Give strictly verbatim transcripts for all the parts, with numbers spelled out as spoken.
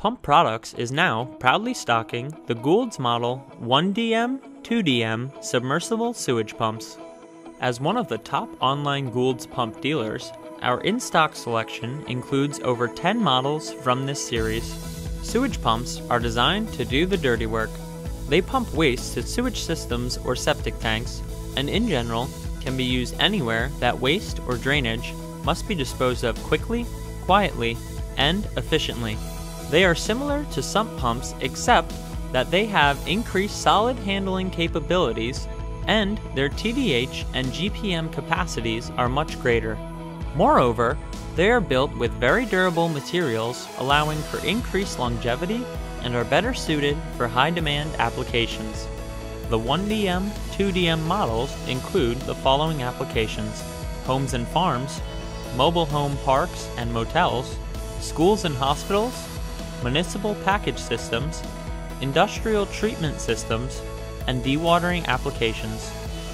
Pump Products is now proudly stocking the Goulds Model one D M, two D M submersible sewage pumps. As one of the top online Goulds pump dealers, our in-stock selection includes over ten models from this series. Sewage pumps are designed to do the dirty work. They pump waste to sewage systems or septic tanks, and in general can be used anywhere that waste or drainage must be disposed of quickly, quietly, and efficiently. They are similar to sump pumps except that they have increased solid handling capabilities and their T D H and G P M capacities are much greater. Moreover, they are built with very durable materials allowing for increased longevity and are better suited for high-demand applications. The one D M, two D M models include the following applications: homes and farms, mobile home parks and motels, schools and hospitals, municipal package systems, industrial treatment systems, and dewatering applications.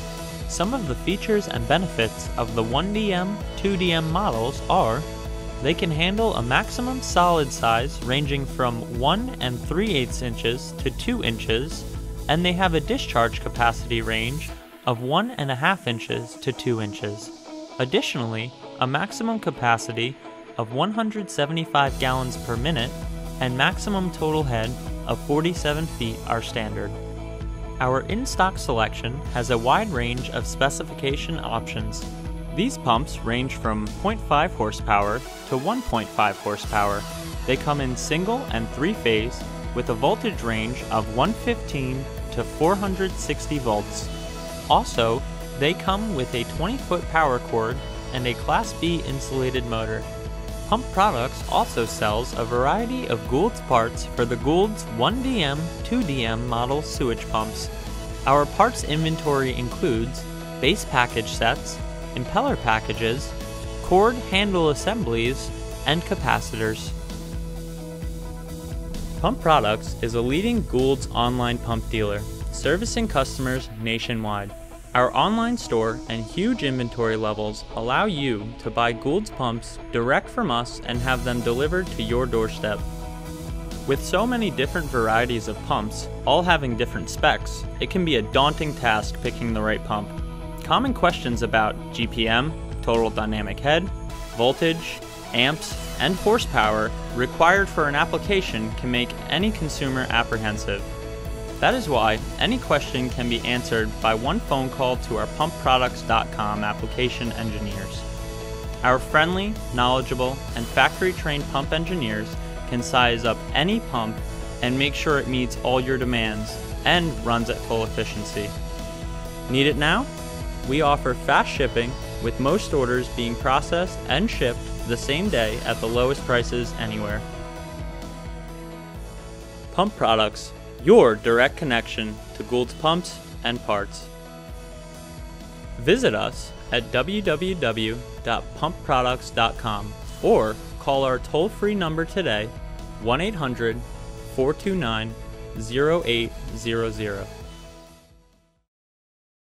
Some of the features and benefits of the one D M, two D M models are: they can handle a maximum solid size ranging from one and three eighths inches to two inches, and they have a discharge capacity range of one and a half inches to two inches. Additionally, a maximum capacity of one hundred seventy-five gallons per minute and maximum total head of forty-seven feet are standard. Our in-stock selection has a wide range of specification options. These pumps range from zero point five horsepower to one point five horsepower. They come in single and three-phase with a voltage range of one fifteen to four hundred sixty volts. Also, they come with a twenty foot power cord and a Class B insulated motor. Pump Products also sells a variety of Goulds parts for the Goulds one D M, two D M model sewage pumps. Our parts inventory includes base package sets, impeller packages, cord handle assemblies, and capacitors. Pump Products is a leading Goulds online pump dealer, servicing customers nationwide. Our online store and huge inventory levels allow you to buy Goulds pumps direct from us and have them delivered to your doorstep. With so many different varieties of pumps, all having different specs, it can be a daunting task picking the right pump. Common questions about G P M, total dynamic head, voltage, amps, and horsepower required for an application can make any consumer apprehensive. That is why any question can be answered by one phone call to our pump products dot com application engineers. Our friendly, knowledgeable, and factory-trained pump engineers can size up any pump and make sure it meets all your demands and runs at full efficiency. Need it now? We offer fast shipping, with most orders being processed and shipped the same day at the lowest prices anywhere. Pump Products, your direct connection to Goulds pumps and parts. Visit us at w w w dot pump products dot com or call our toll-free number today, one eight hundred, four two nine, zero eight zero zero.